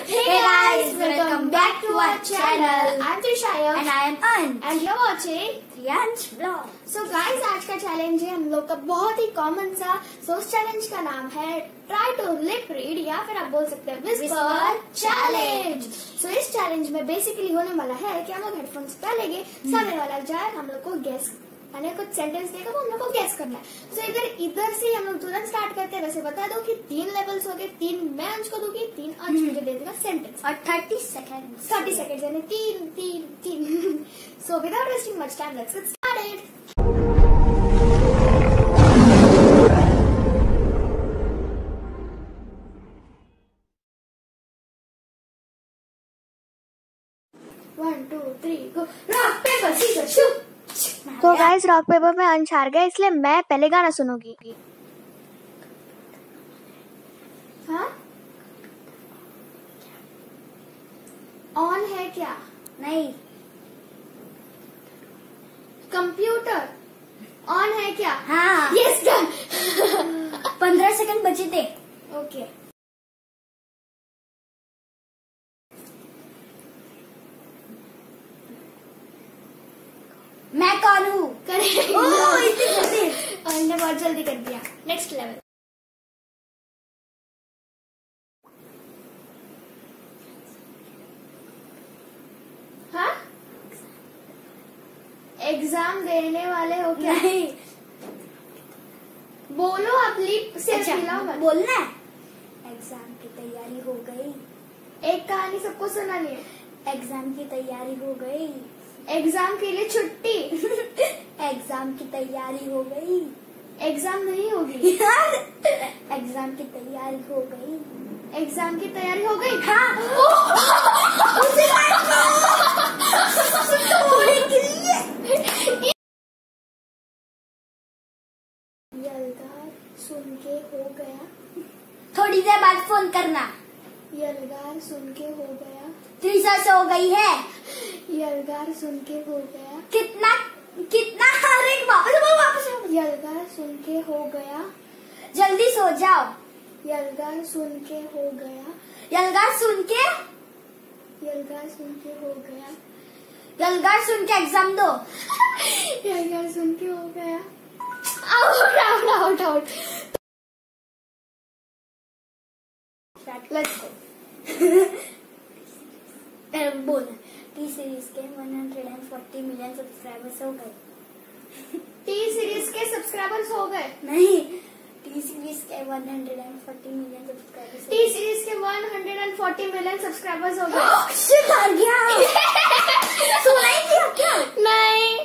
Hey guys, welcome back to our channel. I'm Trishaya and I am Anj and you're watching Priyansh Vlog. So guys, आज का challenge है हम लोग का बहुत ही कॉमन सा. So उस चैलेंज का नाम है ट्राई टू लिप रीड या फिर आप बोल सकते हैं विस्पर चैलेंज. So इस चैलेंज में बेसिकली होने वाला है कि हम लोग हेडफोन्स पहनेंगे, सामने वाला जाए, हम लोग को गेस यानी कुछ सेंटेंस देगा वो हम लोग को गेस करना है. सो इधर से हम लोग तुरंत स्टार्ट करते हैं. वैसे बता दो कि 3 लेवल्स हो गए. 3 मैं अंश को दूंगी, 3 अंश मुझे दे देगा सेंटेंस और 30 सेकेंड्स. 30 सेकेंड यानी 3. So without wasting much time let's get started. One, 2, 3, go. Rock, paper, scissors, shoot. तो गाइस रॉक पेपर में अंश हार गया, इसलिए मैं पहले गाना सुनूंगी. हाँ? ऑन है क्या? नहीं. कंप्यूटर ऑन है क्या? हाँ. Yes done. 15 सेकंड बचे थे. ओके. मैं कौन हूँ? करेक्ट. ओह, इतनी जल्दी. हमने बहुत जल्दी कर दिया. Next level. हाँ? एग्जाम देने वाले हो क्या? नहीं. बोलो आप लिप से मिलाओ मत. बोलना है. एग्जाम की तैयारी हो गई. एक कहानी सबको सुनानी है. एग्जाम की तैयारी हो गई. एग्जाम के लिए छुट्टी. एग्जाम की तैयारी हो गई. एग्जाम नहीं होगी. एग्जाम की तैयारी हो गई. एग्जाम की तैयारी हो गई. हाँ. यलगार सुन के हो गया. थोड़ी देर बाद फोन करना. यलगार सुन के हो गया. त्रिशा सो गई है. यलगार सुन के हो गया. कितना कितना हर एक वापस. यलगार सुन के हो गया. जल्दी सो जाओ. यलगार सुन के हो गया. यलगार सुन के. यलगार सुन के हो गया. यलगार सुन के एग्जाम दो. यलगार सुन के हो गया. Out out out out. Let's go. बोल. टी सीरीज के 140 मिलियन सब्सक्राइबर्स हो गए. टी सीरीज के सब्सक्राइबर्स हो गए. नहीं. टी सीरीज के 140 मिलियन सब्सक्राइबर्स. टी सीरीज के 140 मिलियन सब्सक्राइबर्स हो गए. शिट, हार गया. सुना ही दिया क्या? नहीं.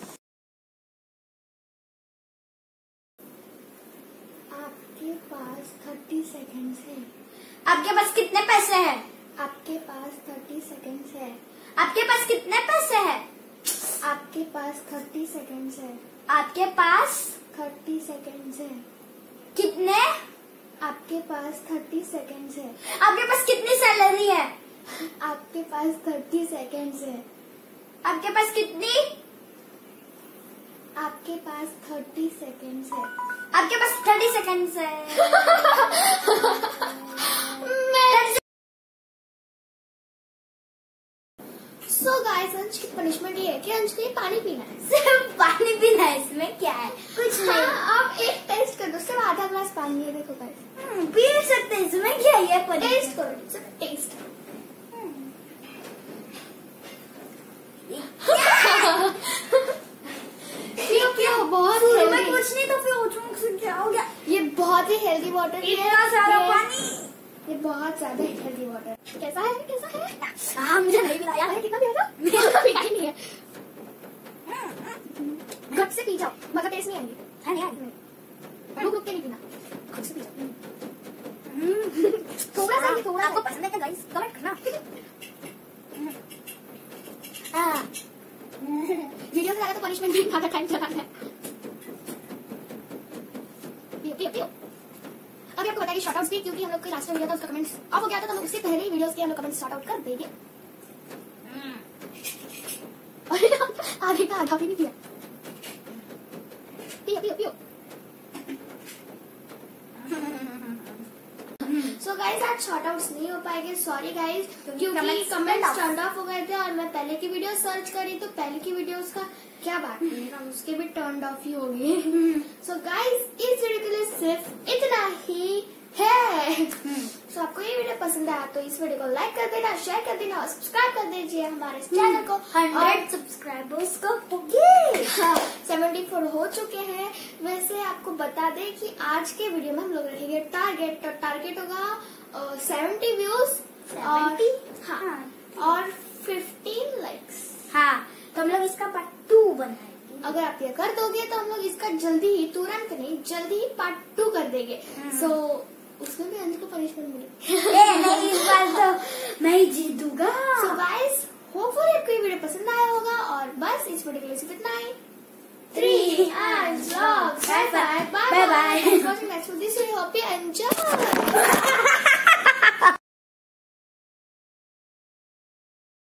आपके पास 30 सेकंड्स है. आपके पास कितने पैसे हैं? आपके पास 30 सेकंड्स है. आपके पास कितने पैसे हैं? आपके पास 30 सेकंड्स है. आपके पास 30 सेकंड्स है. कितने? आपके पास 30 सेकंड्स है. आपके पास कितनी सैलरी है? आपके पास 30 सेकंड्स है. आपके पास कितनी? आपके पास 30 सेकंड्स है. आपके पास 30 सेकंड्स है. सो गाइस, अंश की पनिशमेंट ये है कि अंश को ये पानी पीना है. सिर्फ पानी पीना है. इसमें क्या है? कुछ नहीं. हाँ, आप एक टेस्ट कर दो. सिर्फ आधा ग्लास पानी है. देखो गाइस, पी सकते हैं. इसमें क्या है? टेस्ट करो. सिर्फ टेस्ट. पियो पियो. बहुत मैं हेल्दी. कुछ नहीं तो फिर उठूं से क्या हो गया? ये बहुत ही हेल्दी वाटर है. इतना सारा पानी. ये बहुत ज्यादा हेल्दी वाटर. कैसा है? कैसा है? हाँ, मुझे नहीं मिला यार. कितना पिया था? मेरा पीना ही नहीं है. घट से पी जाओ, मगर टेस्ट नहीं आएंगे. है नहीं यार. रुक रुक के नहीं पीना. खुद से पी जाओ. थोड़ा सा. थोड़ा आपको पसंद है क्या गाइस? कमेंट करना. हाँ. वीडियो से ज्यादा तो पनिशमेंट भी ज्यादा टाइम चलाना है. पियो पियो पियो. अभी आपको बताइए शॉर्ट आउट्स भी, क्योंकि हम लोग का लास्ट वीडियो था उसका कमेंट्स ऑफ हो गया था, तो हम लोग उससे पहले ही वीडियोस के हम लोग कमेंट्स शॉर्ट आउट कर देंगे. आगे का आधा भी नहीं किया. पियो पियो पियो. सो गाइज आज शॉर्ट आउट्स नहीं हो पाएंगे, सॉरी गाइज, क्योंकि comments कमेंट्स टर्न ऑफ हो गए थे और मैं पहले की वीडियो सर्च करी तो पहले की वीडियोस का क्या बात करेगा, उसके भी टर्न ऑफ ही हो गए। सो गाइज इस वीडियो के लिए सिर्फ इतना ही है। सो आपको ये वीडियो पसंद आया तो इस वीडियो को लाइक कर देना, शेयर कर देना और सब्सक्राइब कर दीजिए हमारे चैनल को। 100 सब्सक्राइबर्स को होंगे। 74 हो चुके हैं। वैसे आपको बता दें कि आज के वीडियो में हम लोग रखेंगे टारगेट, तो टारगेट होगा 70 व्यूज और और 15 लाइक्स। हाँ, तो हम लोग इसका पार्ट 2 बनाएंगे। अगर आप ये कर दोगे तो हम लोग इसका जल्दी ही, तुरंत नहीं, जल्दी ही पार्ट 2 कर देंगे। सो उसमें भी अंजू को पनिशमेंट मिलेगी। नहीं, इस बार तो मैं ही जीतूंगा। सो गाइस होपफुली आपको ये वीडियो पसंद आया होगा और बस इस वीडियो के लिए सिर्फ इतना ही। 3 and vlogs. Bye bye. Bye bye. Watching next video. Hope you enjoy.